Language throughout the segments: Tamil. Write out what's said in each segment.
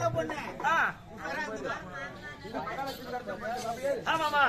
ஆமாமா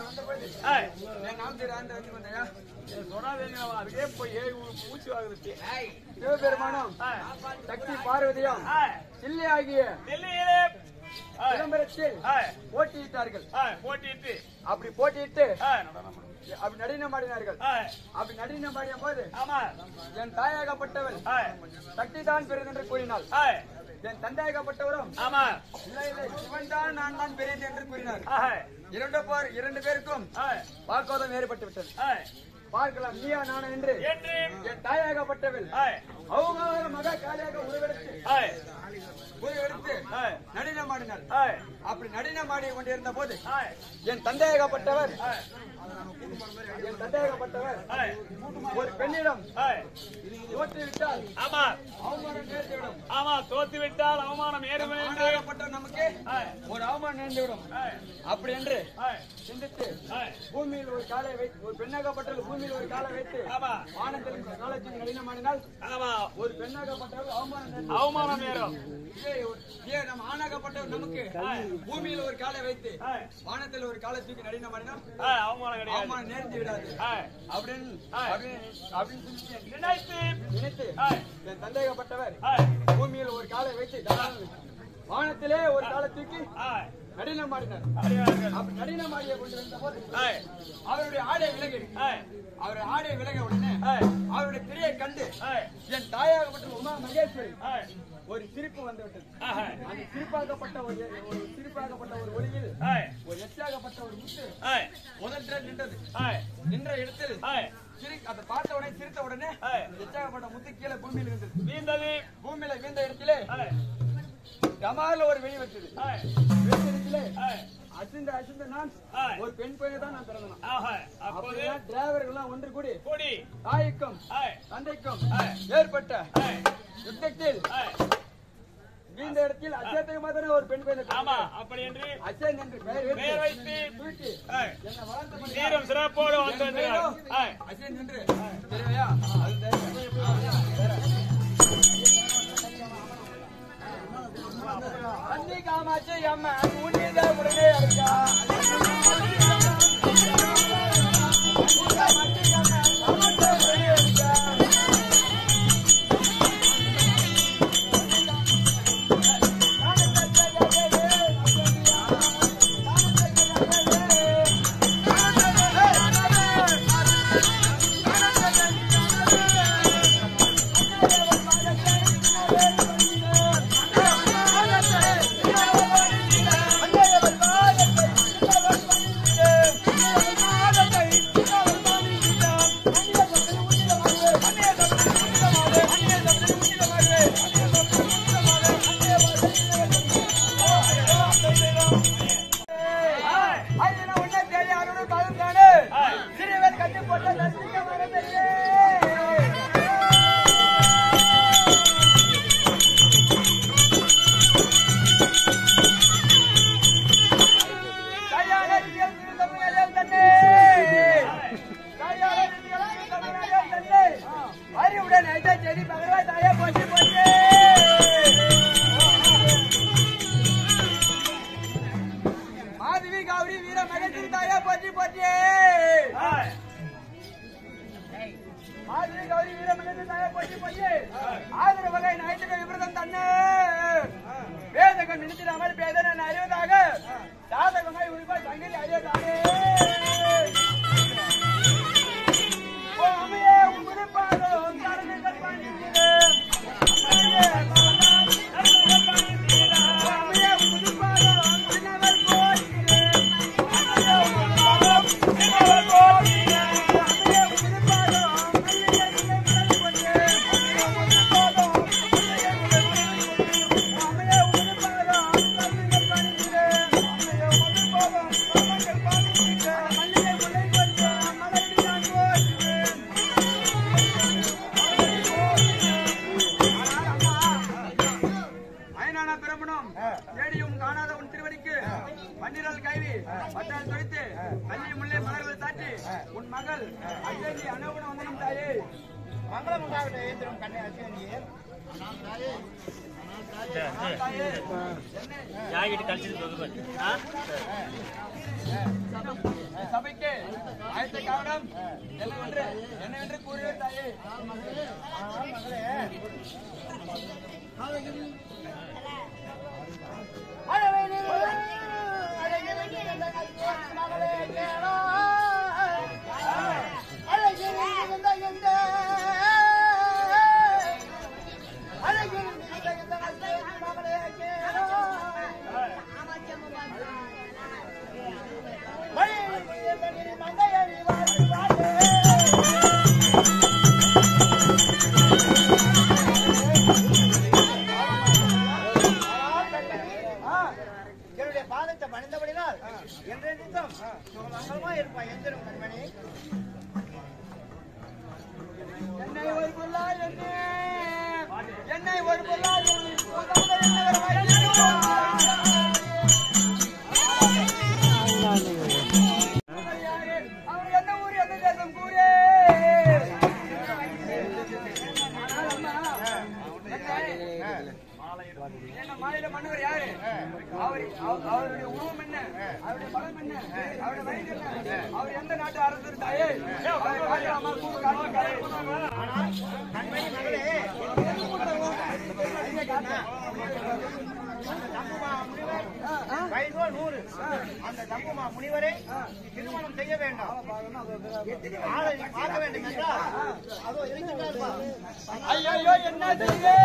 சிவபெருமானும் சக்தி பார்வதியும் தில்லி ஆகிய விளம்பரத்தில் போட்டியிட்டார்கள். அப்படி போட்டியிட்டு அப்படி நடனமாடினார்கள். அப்படி நடனமாடிய போது என் தாயாகப்பட்டவள் சக்தி தான் பெரியது என்று கூறினாள். என் தந்தையாகப்பட்டவரும் சிவன் தான் நான் தான் பெரியது என்று கூறினார். இரண்டு பேருக்கும் வாக்குவாதம் வேறுபட்டு விட்டது. பார்க்கலாம் நீயா நானா என்று என் தாயாகப்பட்டவள் அவங்க மகா காலியாக உருவெடுத்து நடனமாடினார். அப்படி நடனமாடி கொண்டிருந்த போது என் தந்தையாகப்பட்டவர் ஒரு பெண்ணிடம் தோற்றுவிட்டால் அவமானம் நேர்ந்துவிடும். தோத்துவிட்டால் அவமானம் ஏற்பட்ட நமக்கு ஒரு அவமானம் நேர்ந்துவிடும். அப்படி என்று சிந்தித்து பூமியில் ஒரு காலை வைத்து ஒரு பெண்ணாகப்பட்டவள் பூமியில் ஒரு காலை வைத்து வானத்தில் காலத்தில் நடனமாடினால் ஒரு பெண்ணாகப்பட்டவள் அவமானம் நேரும். நம் ஆணாகப்பட்டவர் நமக்கு பூமியில் ஒரு காலை வைத்து வானத்தில் ஒரு காலை தூக்கி நடனமாடினால் அவமானம் நேர்ந்து விடாது அப்படின்னு நினைத்து என் தந்தையாகப்பட்டவர் பூமியில் ஒரு காலை வைத்து வானத்திலே ஒரு காலை தூக்கி நடனமாடினார். அப்படி நடனமாடிய கொண்டு வந்த போது அவருடைய ஆடை விலக உடனே அவருடைய திரையை கண்டு என் தாயாகப்பட்ட உமா மகேஸ்வரி ஒரு சிரிப்பு வந்துவிட்டது. அந்த சிரிப்பாகப்பட்ட ஒரு ஒளியில் ஒரு எச்சாகப்பட்ட ஒரு முத்து முதல் நின்றது. நின்ற இடத்தில் அதை பார்த்த உடனே சிரித்த உடனே எச்சாகப்பட்ட முத்து கீழே பூமியில் இருந்தது. பூமியில வீழ்ந்த இடத்திலே டமால ஒரு வெளி வச்சது. அசிந்த நான் ஒரு பெண் பையனை தான் நான் பிறந்தேன். டிரைவர்கள் ஒன்று கூடி தாய்க்கும் தந்தைக்கும் ஏற்பட்ட யுத்தத்தில் இந்த இடத்தில் அச்சயத்துக்கு மாதிரி ஒரு பெண் பையன் அச்சயன் என்று பெயர் வைத்து தூக்கி என்னை வளர்த்து சிறப்போடு அச்சயன் என்று தெரியவையா அன்னி காமாட்சி அம்மன் உன்னித உடனே அடிச்சா மங்களம் உண்டாகட்டும். கண்ணை அசிவனியே சபைக்கு ஆயத்த காரணம் என்னவென்று கூறுவே தாயே. என்னுடைய பாதத்தை பணிந்தபடினால் என்றென்றும் சுகமங்கலமா இருப்பாய் எந்திரும் கண்மணி. என்னை ஒரு பொருளால் என்னை ஒரு பொருளால் அவர் என்ன ஊர் எந்த தேசம் கூறே. மாநில மன்னர் யாரு? அவருடைய உருவம் என்ன? அவருடைய பலம் என்ன? அவருடைய வயது என்ன? அவர் எந்த நாட்டு அரசர் தாயே? கண்மணி மகளே, வயதோ 100. அந்த தம்புமா முனிவரை திருமணம் செய்ய வேண்டாம். ஆளை பார்க்க வேண்டும் என்றால் அதோ இருக்கிறார். ஐயோ என்ன செய்வே?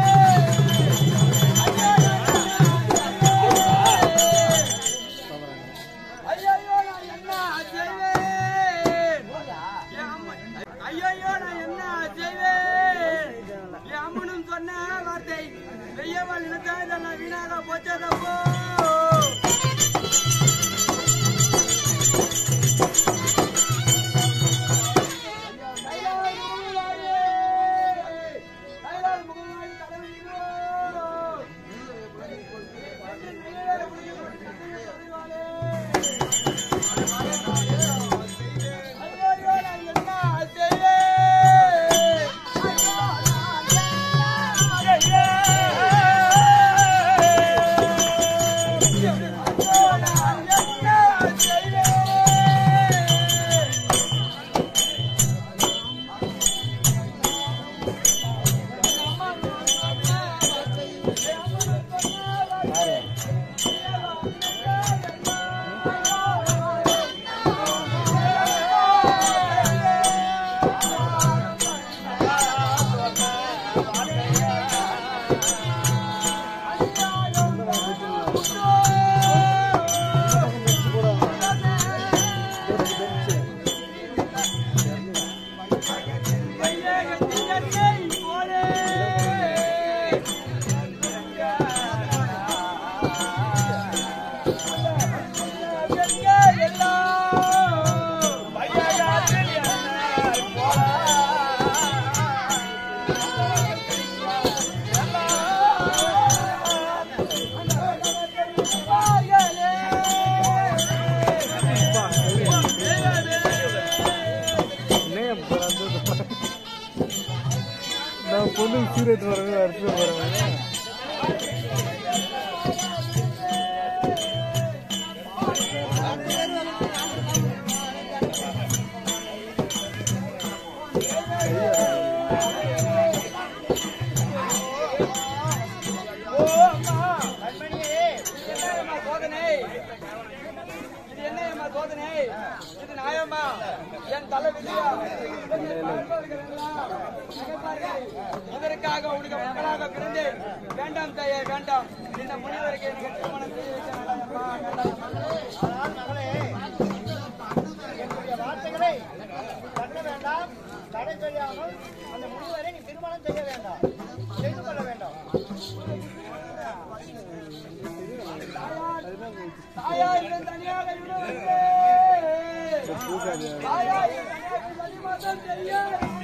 ஐயோ நான் என்ன செய்வேன்? என் அம்மனும் சொன்ன வார்த்தை வெய்யவாள் நினைத்தா நான் வீணாக போச்சதப்போ. பொண்ணு சீரியட் வரவே அரிசி வரவே சோதனை இது நியாயமா? என் தலை விதியா? இதற்காக உனக்கு மக்களாக பிறந்து வேண்டாம் தாயே வேண்டாம். இந்த முனிவருக்கு எனக்கு திருமணம் செய்ய வைக்க என்னுடைய வார்த்தைகளை பண்ண வேண்டாம். தடை செய்யாமல் அந்த முனிவரை நீ திருமணம் செய்ய வேண்டாம், செய்து கொள்ள வேண்டாம். தாயா இதன் தனியாக தாயா இதன் தனி மாதம் செய்ய